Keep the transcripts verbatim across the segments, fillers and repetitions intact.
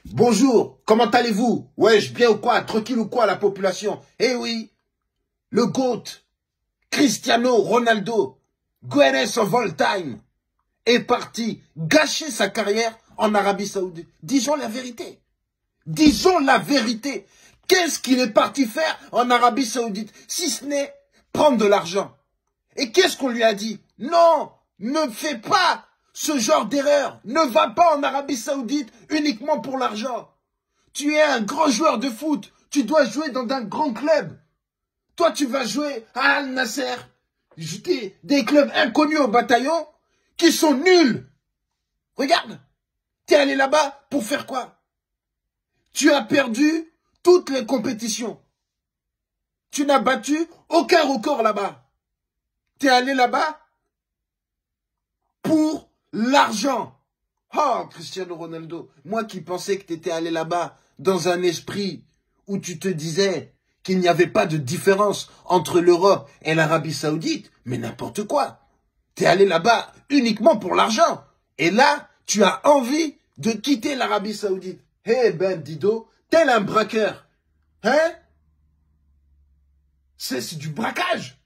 Bonjour, comment allez-vous? Wesh, bien ou quoi? Tranquille ou quoi la population? Eh oui, le GOAT, Cristiano Ronaldo, greatest of all time, est parti gâcher sa carrière en Arabie Saoudite. Disons la vérité. Disons la vérité. Qu'est-ce qu'il est parti faire en Arabie Saoudite, si ce n'est prendre de l'argent? Et qu'est-ce qu'on lui a dit? Non, ne fais pas ce genre d'erreur. Ne va pas en Arabie Saoudite uniquement pour l'argent. Tu es un grand joueur de foot. Tu dois jouer dans un grand club. Toi, tu vas jouer à Al Nasser. Des clubs inconnus au bataillon qui sont nuls. Regarde, tu es allé là-bas pour faire quoi? Tu as perdu toutes les compétitions. Tu n'as battu aucun record là-bas. Tu es allé là-bas pour l'argent. Oh, Cristiano Ronaldo, moi qui pensais que tu étais allé là-bas dans un esprit où tu te disais qu'il n'y avait pas de différence entre l'Europe et l'Arabie Saoudite, mais n'importe quoi. Tu es allé là-bas uniquement pour l'argent. Et là, tu as envie de quitter l'Arabie Saoudite. Eh hey ben, Dido, tel un braqueur. Hein? C'est du braquage.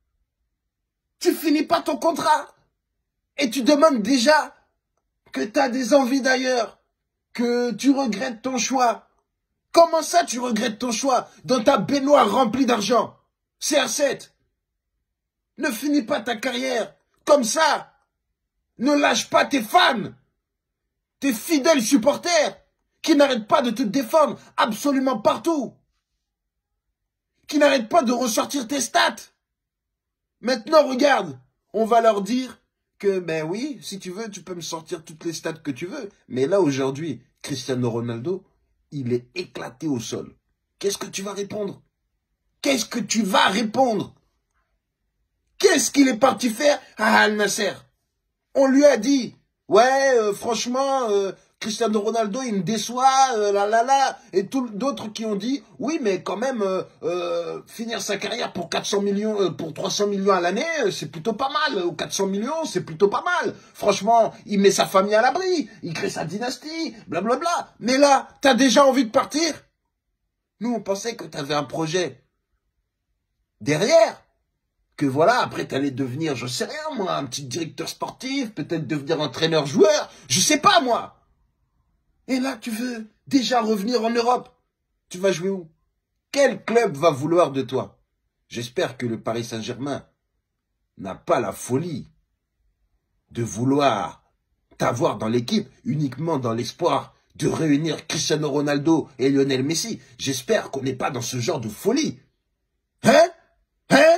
Tu finis pas ton contrat. Et tu demandes déjà que tu as des envies d'ailleurs, que tu regrettes ton choix. Comment ça tu regrettes ton choix dans ta baignoire remplie d'argent? C R sept. Ne finis pas ta carrière comme ça. Ne lâche pas tes fans, tes fidèles supporters qui n'arrêtent pas de te défendre absolument partout. Qui n'arrêtent pas de ressortir tes stats. Maintenant, regarde, on va leur dire que, ben oui, si tu veux, tu peux me sortir toutes les stats que tu veux. Mais là, aujourd'hui, Cristiano Ronaldo, il est éclaté au sol. Qu'est-ce que tu vas répondre? Qu'est-ce que tu vas répondre? Qu'est-ce qu'il est parti faire à Al Nasser? On lui a dit, ouais, euh, franchement, euh, Cristiano Ronaldo, il me déçoit, euh, là, là, là. Et d'autres qui ont dit, oui, mais quand même, euh, euh, finir sa carrière pour quatre cents millions, euh, pour trois cents millions à l'année, euh, c'est plutôt pas mal. Ou quatre cents millions, c'est plutôt pas mal. Franchement, il met sa famille à l'abri, il crée sa dynastie, blablabla. Mais là, t'as déjà envie de partir? Nous, on pensait que t'avais un projet derrière. Que voilà, après t'allais devenir, je sais rien moi, un petit directeur sportif, peut-être devenir entraîneur-joueur, je sais pas moi. Et là, tu veux déjà revenir en Europe. Tu vas jouer où? Quel club va vouloir de toi? J'espère que le Paris Saint-Germain n'a pas la folie de vouloir t'avoir dans l'équipe uniquement dans l'espoir de réunir Cristiano Ronaldo et Lionel Messi. J'espère qu'on n'est pas dans ce genre de folie. Hein? Hein?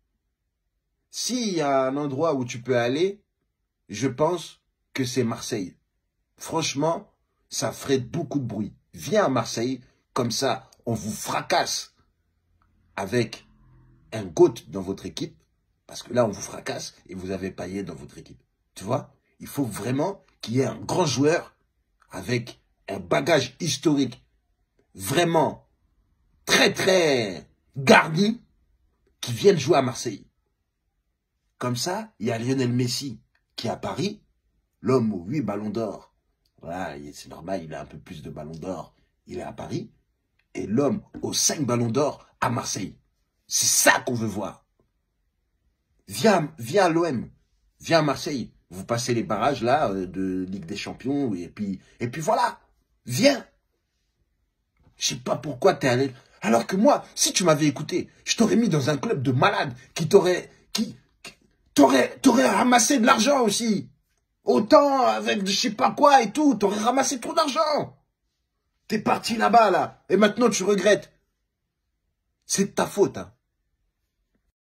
S'il y a un endroit où tu peux aller, je pense que c'est Marseille. Franchement, ça ferait beaucoup de bruit. Viens à Marseille, comme ça, on vous fracasse avec un GOAT dans votre équipe, parce que là, on vous fracasse et vous avez Payet dans votre équipe. Tu vois, il faut vraiment qu'il y ait un grand joueur avec un bagage historique vraiment très, très garni qui vienne jouer à Marseille. Comme ça, il y a Lionel Messi qui est à Paris, l'homme aux huit ballons d'or. Voilà, c'est normal, il a un peu plus de ballons d'or. Il est à Paris. Et l'homme aux cinq ballons d'or à Marseille. C'est ça qu'on veut voir. Viens, viens à l'O M. Viens à Marseille. Vous passez les barrages là de Ligue des Champions. Et puis, et puis voilà. Viens. Je sais pas pourquoi t'es allé. Alors que moi, si tu m'avais écouté, je t'aurais mis dans un club de malades qui t'aurait... qui T'aurais, t'aurais ramassé de l'argent aussi. Autant avec je sais pas quoi et tout. T'aurais ramassé trop d'argent. T'es parti là-bas, là. Et maintenant, tu regrettes. C'est de ta faute, hein.